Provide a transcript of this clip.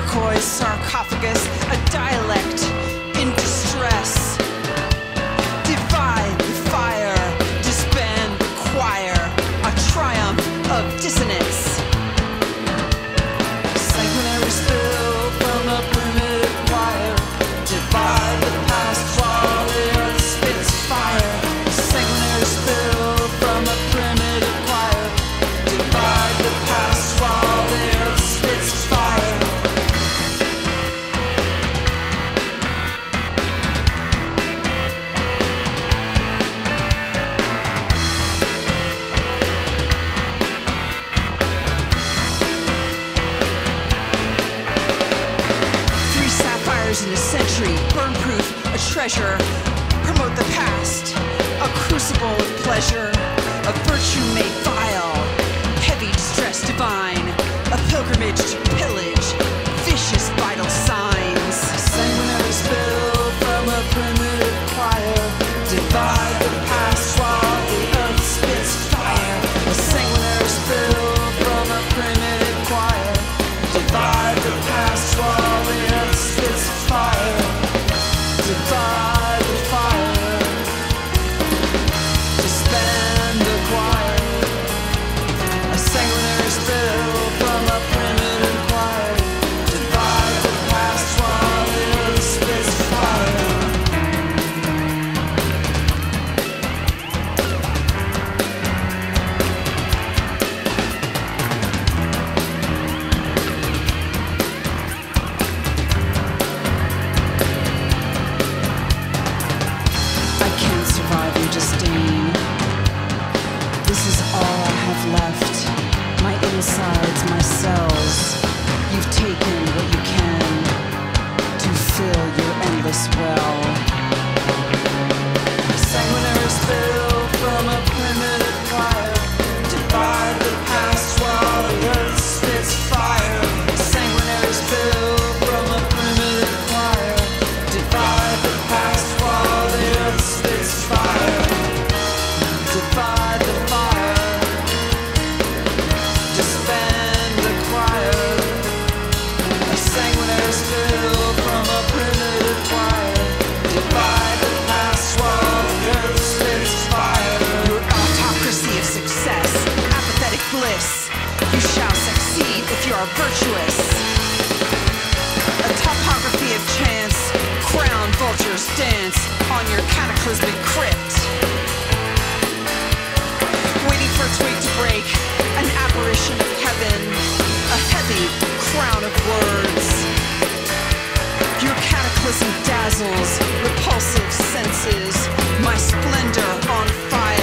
turquoise sarcophagus, a dialect in distress. Divide the fire, disband the choir, a triumph of dissonance. Sanguinary spill from a primitive choir, divide the past while the earth spits fire. Sanguinary spill from a primitive choir, divide the past while the earth spits fire. 3 sapphires in a century, burn-proof, a treasure. Promote the past, a crucible of pleasure, a virtue made vile, heavy distress divine, a pilgrimage to pillage, vicious vital signs. Sanguinary spill from a primitive choir, divide the past while the earth spits fire. A sanguinary spill from a primitive choir, divide the past while the earth spits fire. Divide the fire, disband the choir. A sanguinary spill from a primitive choir, divide the past while the earth spits fire. I can't survive your disdain. This is all I have left. My insides, my cells. You've taken what you can to fill your endless well. Sanguinary spill from a primitive choir, divide the past while the earth spits fire. Sanguinary spill from a primitive choir, divide the past while the earth spits fire. Divide the fire, disband the choir. A sanguinary spill from a primitive choir, divide the past while the earth spits fire. Your autocracy of success, apathetic bliss. You shall succeed if you are virtuous. A topography of chance, crown vultures dance on your cataclysmic crypt. Waiting for a twig to break, an apparition of heaven, a heavy crown of words. Your cataclysm dazzles, repulsive senses, my splendor on fire.